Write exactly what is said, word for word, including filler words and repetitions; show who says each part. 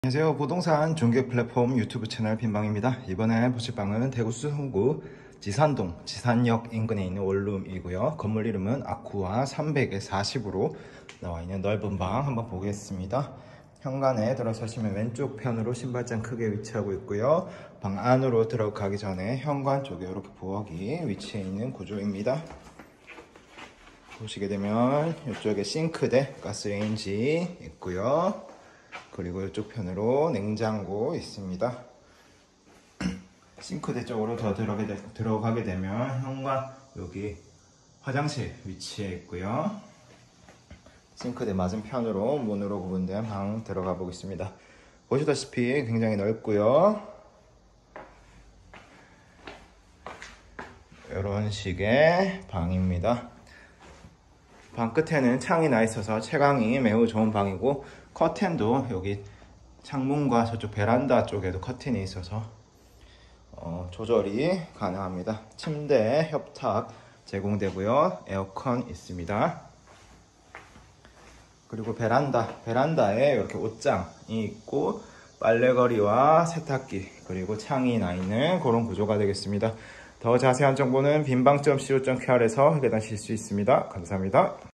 Speaker 1: 안녕하세요. 부동산 중개 플랫폼 유튜브 채널 빈방입니다. 이번에 보실 방은 대구 수성구 지산동 지산역 인근에 있는 원룸이고요. 건물 이름은 아쿠아 삼백에 사십으로 나와 있는 넓은 방 한번 보겠습니다. 현관에 들어서시면 왼쪽 편으로 신발장 크게 위치하고 있고요. 방 안으로 들어가기 전에 현관 쪽에 이렇게 부엌이 위치해 있는 구조입니다. 보시게 되면 이쪽에 싱크대, 가스레인지 있고요. 그리고 이쪽 편으로 냉장고 있습니다. 싱크대 쪽으로 더 들어가게, 되, 들어가게 되면 현관 여기 화장실 위치해 있고요. 싱크대 맞은편으로 문으로 구분된 방 들어가 보겠습니다. 보시다시피 굉장히 넓고요. 이런 식의 방입니다. 방 끝에는 창이 나 있어서 채광이 매우 좋은 방이고, 커튼도 여기 창문과 저쪽 베란다 쪽에도 커튼이 있어서 어, 조절이 가능합니다. 침대, 협탁 제공되고요. 에어컨 있습니다. 그리고 베란다, 베란다에 이렇게 옷장이 있고 빨래거리와 세탁기 그리고 창이 나 있는 그런 구조가 되겠습니다. 더 자세한 정보는 빈방 닷 씨오 닷케이알에서 확인하실 수 있습니다. 감사합니다.